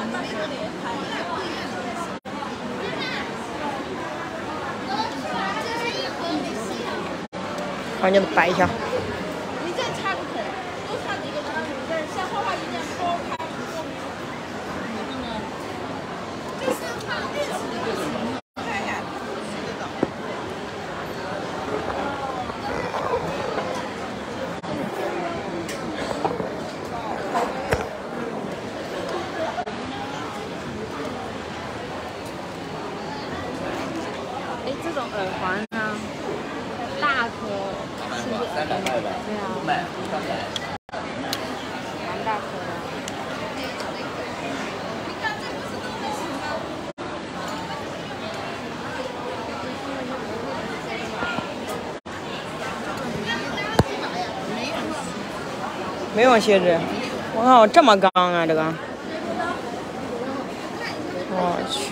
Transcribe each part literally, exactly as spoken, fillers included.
把你掰一下。 你再插个口，多插几个针，这儿像画画一样剥开。 哎，这种耳环呢，大颗，是不是？ 三百块吧？ 对啊， 不买，三百。 蛮大颗的。 没有鞋子，我靠，这么刚啊这个！我去。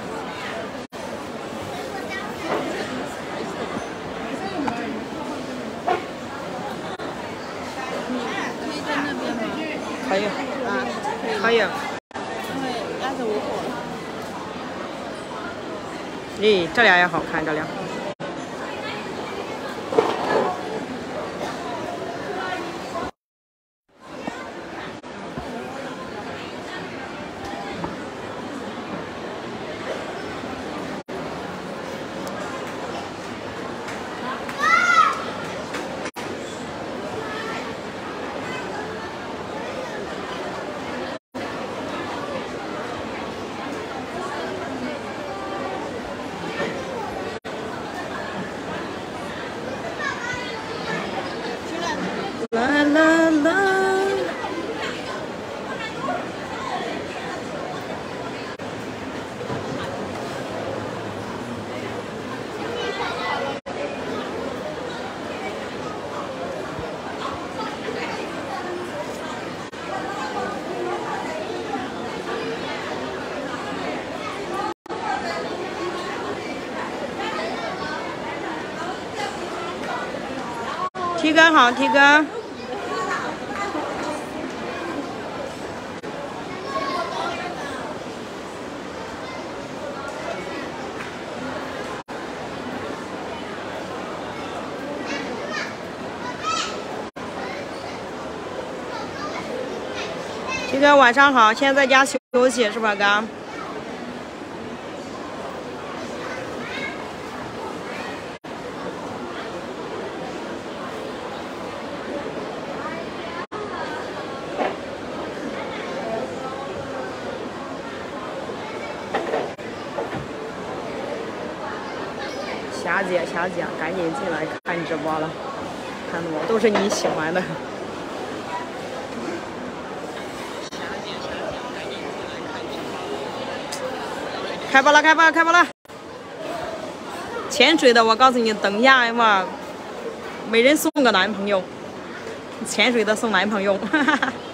可以， 啊， 可以。 因为压着我火了。 咦，这俩也好看，这俩。啦啦啦！提哥好，提哥。提哥晚上好，现在在家休息是吧，哥？霞姐，霞姐，赶紧进来看直播了，看我都是你喜欢的。开播了，开播了，开播了！潜水的，我告诉你，等一下嘛，每人送个男朋友，潜水的送男朋友，哈哈哈。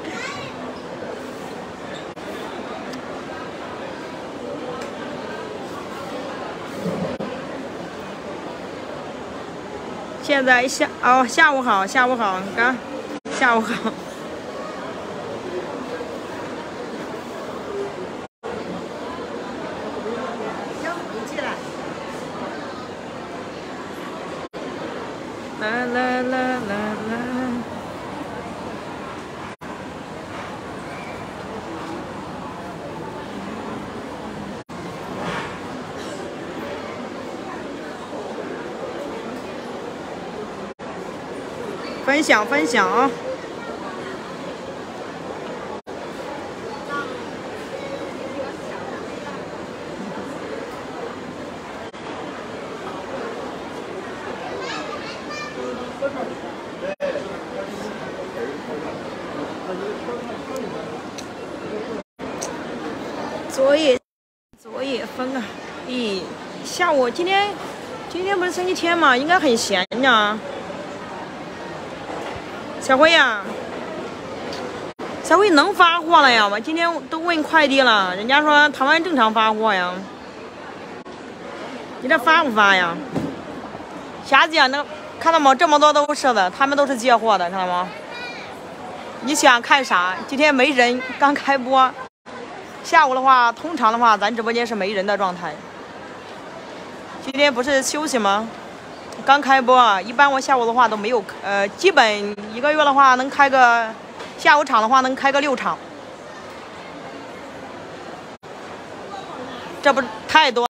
现在下哦，下午好，下午好，哥，下午好。啦啦啦啦啦。分享分享啊！作业作业分啊！咦，下午今天今天不是星期天嘛，应该很闲呀。小辉呀，小辉能发货了呀？我今天都问快递了，人家说台湾正常发货呀。你这发不发呀？霞姐，能看到吗？这么多都是的，他们都是接货的，看到吗？你想看啥？今天没人，刚开播， 下午的话，通常的话，咱直播间是没人的状态。今天不是休息吗？刚开播，一般我下午的话都没有，呃，基本一个月的话能开个下午场的话能开个六场，这不太多。